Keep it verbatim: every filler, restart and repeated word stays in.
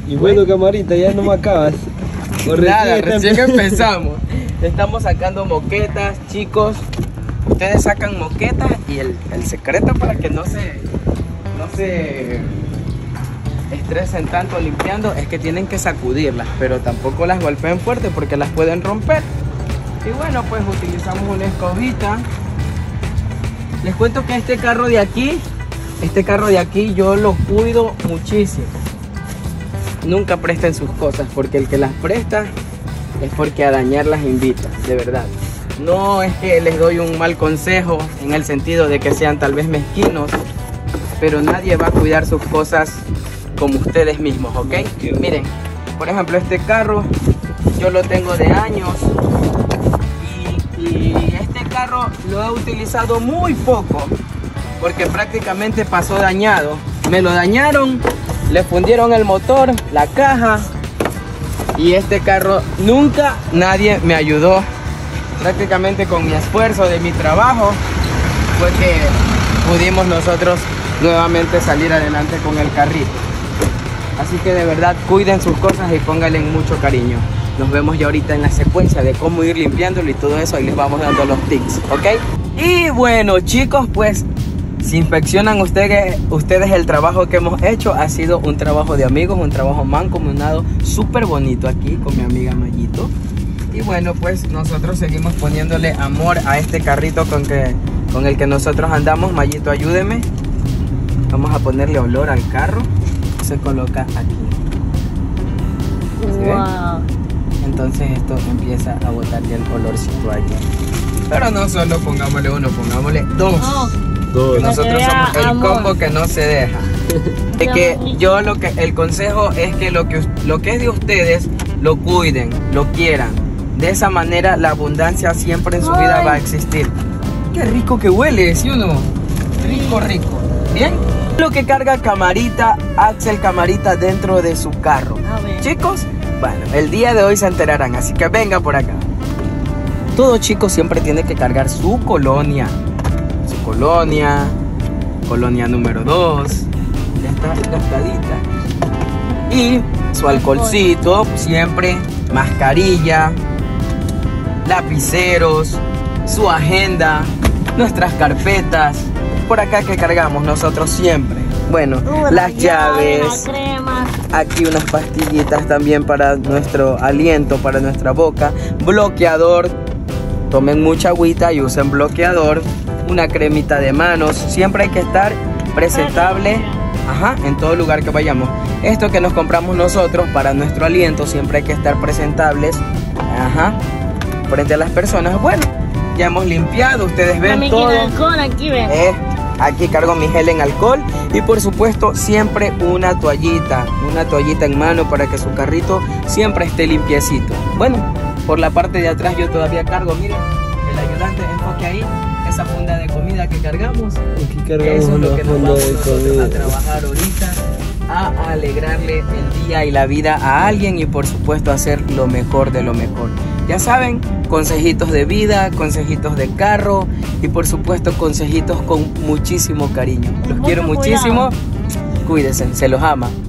Y bueno, camarita, ya no me acabas. Por nada, recién empezamos. Estamos sacando moquetas, chicos. Ustedes sacan moquetas y el, el secreto para que no se, no se estresen tanto limpiando es que tienen que sacudirlas, pero tampoco las golpeen fuerte porque las pueden romper. Y bueno, pues utilizamos una escobita. Les cuento que este carro de aquí, este carro de aquí yo lo cuido muchísimo. Nunca presten sus cosas, porque el que las presta es porque a dañar las invita, de verdad. No es que les doy un mal consejo en el sentido de que sean tal vez mezquinos, pero nadie va a cuidar sus cosas como ustedes mismos, ¿ok? Miren, por ejemplo, este carro yo lo tengo de años y, y este carro lo he utilizado muy poco porque prácticamente pasó dañado. Me lo dañaron, le fundieron el motor, la caja, y este carro nunca nadie me ayudó. Prácticamente con mi esfuerzo de mi trabajo fue que pudimos nosotros nuevamente salir adelante con el carrito. Así que de verdad cuiden sus cosas y pónganle mucho cariño. Nos vemos ya ahorita en la secuencia de cómo ir limpiándolo y todo eso. Ahí les vamos dando los tips, ¿ok? Y bueno, chicos, pues si inspeccionan ustedes, ustedes el trabajo que hemos hecho, ha sido un trabajo de amigos, un trabajo mancomunado súper bonito aquí con mi amiga Mayito. Y bueno, pues nosotros seguimos poniéndole amor a este carrito con, que, con el que nosotros andamos. Mayito, ayúdeme. Vamos a ponerle olor al carro. Se coloca aquí. ¿Sí wow. Entonces esto empieza a botar ya el olorcito allí. Pero no solo pongámosle uno, pongámosle dos. Oh. Dos. Nosotros somos el amor. Combo que no se deja. De que yo lo que el consejo es que lo que lo que es de ustedes lo cuiden, lo quieran. De esa manera la abundancia siempre en su Ay. vida va a existir. Qué rico que huele, ¿sí o no? Rico, rico. ¿Bien? Lo que carga Camarita, Axel Camarita dentro de su carro. Chicos, bueno, el día de hoy se enterarán, así que venga por acá. Todo chico siempre tiene que cargar su colonia. Su colonia, colonia número dos. Ya está gastadita. Y su alcoholcito, siempre, mascarilla, lapiceros, su agenda, nuestras carpetas. Por acá que cargamos nosotros siempre. Bueno, uh, las llaves, llaves la crema. Aquí unas pastillitas también para nuestro aliento, para nuestra boca. Bloqueador, tomen mucha agüita y usen bloqueador. Una cremita de manos, siempre hay que estar presentable. Ajá, en todo lugar que vayamos. Esto que nos compramos nosotros para nuestro aliento, siempre hay que estar presentables. Ajá, frente a las personas. Bueno, ya hemos limpiado, ustedes ven Mami, todo. Alcohol, aquí ven. Eh, aquí cargo mi gel en alcohol y por supuesto siempre una toallita, una toallita en mano para que su carrito siempre esté limpiecito. Bueno, por la parte de atrás yo todavía cargo, miren, el ayudante, enfoque ahí, esa funda de comida que cargamos. Aquí cargamos Eso es lo que nos vamos de nosotros comida. a trabajar ahorita, a alegrarle el día y la vida a alguien y por supuesto hacer lo mejor de lo mejor. Ya saben, consejitos de vida, consejitos de carro y por supuesto consejitos con muchísimo cariño. Los quiero muchísimo, cuídense, se los ama.